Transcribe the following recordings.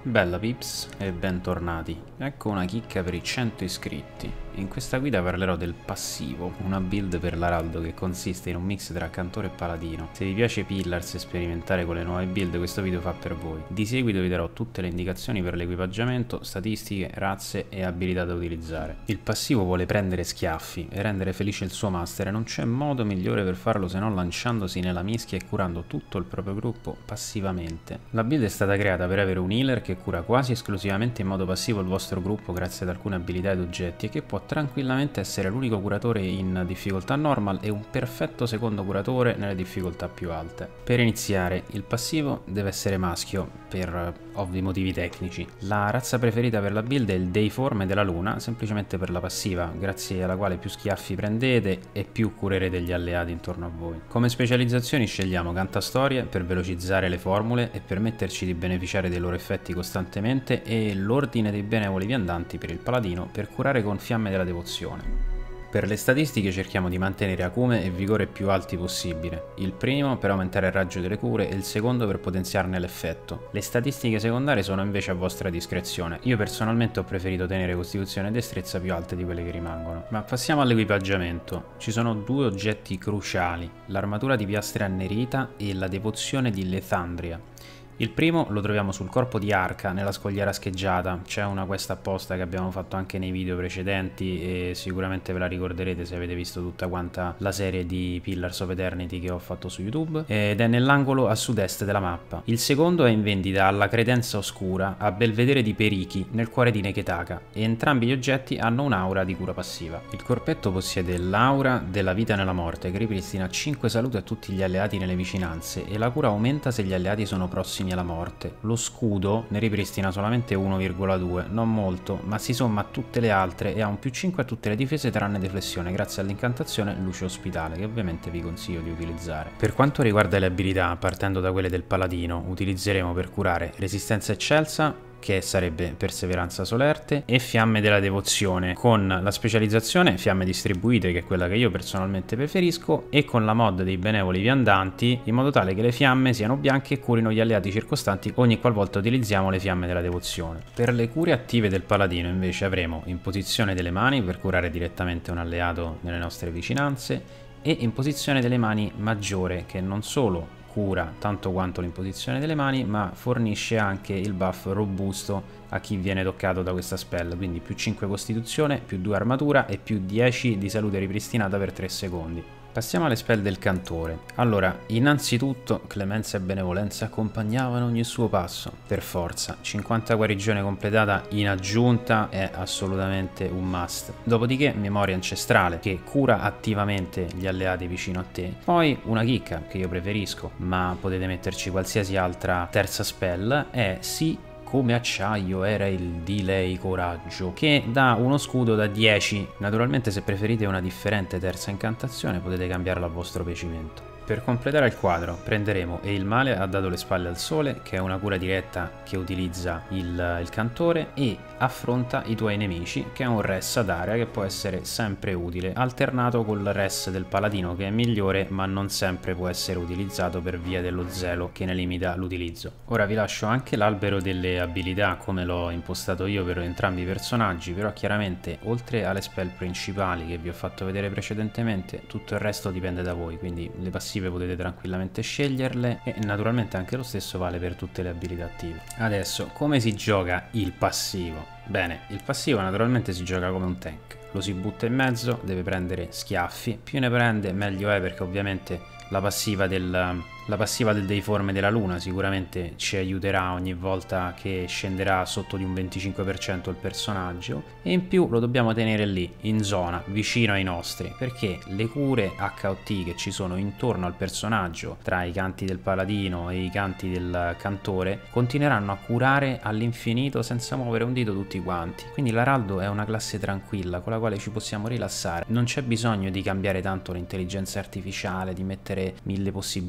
Bella Pips e bentornati. Ecco una chicca per i 100 iscritti. In questa guida parlerò del passivo, una build per l'Araldo che consiste in un mix tra cantore e paladino. Se vi piace Pillars e sperimentare con le nuove build, questo video fa per voi. Di seguito vi darò tutte le indicazioni per l'equipaggiamento, statistiche, razze e abilità da utilizzare. Il passivo vuole prendere schiaffi e rendere felice il suo master e non c'è modo migliore per farlo se non lanciandosi nella mischia e curando tutto il proprio gruppo passivamente. La build è stata creata per avere un healer che cura quasi esclusivamente in modo passivo il vostro gruppo grazie ad alcune abilità ed oggetti e che può tranquillamente essere l'unico curatore in difficoltà normal e un perfetto secondo curatore nelle difficoltà più alte. Per iniziare, il passivo deve essere maschio per ovvi motivi tecnici. La razza preferita per la build è il Deiforme della Luna, semplicemente per la passiva, grazie alla quale più schiaffi prendete e più curerete gli alleati intorno a voi. Come specializzazioni scegliamo Cantastorie per velocizzare le formule e permetterci di beneficiare dei loro effetti costantemente e l'Ordine dei Benevoli Viandanti per il Paladino per curare con Fiamme della Devozione. Per le statistiche cerchiamo di mantenere acume e vigore più alti possibile, il primo per aumentare il raggio delle cure e il secondo per potenziarne l'effetto. Le statistiche secondarie sono invece a vostra discrezione, io personalmente ho preferito tenere costituzione e destrezza più alte di quelle che rimangono. Ma passiamo all'equipaggiamento, ci sono due oggetti cruciali, l'armatura di piastre annerita e la devozione di Lethandria. Il primo lo troviamo sul corpo di Arca nella scogliera scheggiata, c'è una quest apposta che abbiamo fatto anche nei video precedenti e sicuramente ve la ricorderete se avete visto tutta quanta la serie di Pillars of Eternity che ho fatto su YouTube, ed è nell'angolo a sud-est della mappa. Il secondo è in vendita alla Credenza Oscura a Belvedere di Perichi nel cuore di Neketaka e entrambi gli oggetti hanno un'aura di cura passiva. Il corpetto possiede l'aura della vita nella morte che ripristina 5 salute a tutti gli alleati nelle vicinanze e la cura aumenta se gli alleati sono prossimi alla morte. Lo scudo ne ripristina solamente 1,2, non molto, ma si somma a tutte le altre e ha un più 5 a tutte le difese tranne deflessione grazie all'incantazione Luce Ospitale che ovviamente vi consiglio di utilizzare. Per quanto riguarda le abilità, partendo da quelle del paladino, utilizzeremo per curare Resistenza Eccelsa, che sarebbe Perseveranza Solerte, e Fiamme della Devozione, con la specializzazione Fiamme Distribuite, che è quella che io personalmente preferisco, e con la mod dei Benevoli Viandanti, in modo tale che le fiamme siano bianche e curino gli alleati circostanti ogni qualvolta utilizziamo le Fiamme della Devozione. Per le cure attive del paladino invece avremo Imposizione delle Mani per curare direttamente un alleato nelle nostre vicinanze e Imposizione delle Mani Maggiore, che non solo cura tanto quanto l'imposizione delle mani, ma fornisce anche il buff robusto a chi viene toccato da questa spell, quindi più 5 costituzione, più 2 armatura e più 10 di salute ripristinata per 3 secondi. Passiamo alle spell del cantore. Allora, innanzitutto clemenza e benevolenza accompagnavano ogni suo passo, per forza. 50 guarigione completata in aggiunta è assolutamente un must. Dopodiché memoria ancestrale che cura attivamente gli alleati vicino a te. Poi una chicca che io preferisco, ma potete metterci qualsiasi altra terza spell, è sì come acciaio era il di lei coraggio, che dà uno scudo da 10. Naturalmente se preferite una differente terza incantazione potete cambiarla a vostro piacimento. Per completare il quadro prenderemo E il male ha dato le spalle al sole, che è una cura diretta che utilizza il cantore, e affronta i tuoi nemici, che è un res ad area che può essere sempre utile, alternato col res del paladino che è migliore ma non sempre può essere utilizzato per via dello zelo che ne limita l'utilizzo. Ora vi lascio anche l'albero delle abilità come l'ho impostato io per entrambi i personaggi, però chiaramente oltre alle spell principali che vi ho fatto vedere precedentemente tutto il resto dipende da voi, quindi le passive potete tranquillamente sceglierle e naturalmente anche lo stesso vale per tutte le abilità attive. Adesso, come si gioca il passivo? Bene, il passivo naturalmente si gioca come un tank, lo si butta in mezzo, deve prendere schiaffi, più ne prende meglio è, perché ovviamente la passiva del Deiforme della Luna sicuramente ci aiuterà ogni volta che scenderà sotto di un 25% il personaggio, e in più lo dobbiamo tenere lì, in zona, vicino ai nostri, perché le cure HOT che ci sono intorno al personaggio, tra i canti del paladino e i canti del cantore, continueranno a curare all'infinito senza muovere un dito tutti quanti. Quindi l'Araldo è una classe tranquilla con la quale ci possiamo rilassare, non c'è bisogno di cambiare tanto l'intelligenza artificiale, di mettere mille possibilità,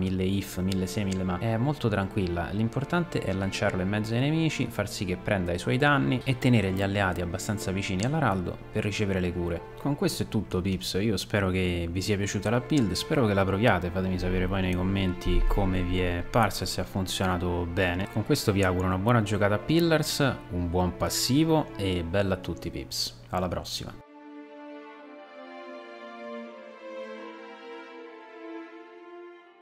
1000 if, 1000 se, 1000 ma. È molto tranquilla, l'importante è lanciarlo in mezzo ai nemici, far sì che prenda i suoi danni e tenere gli alleati abbastanza vicini all'araldo per ricevere le cure. Con questo è tutto pips, io spero che vi sia piaciuta la build, spero che la proviate, fatemi sapere poi nei commenti come vi è parsa e se ha funzionato bene. Con questo vi auguro una buona giocata a Pillars, un buon passivo e bella a tutti pips, alla prossima!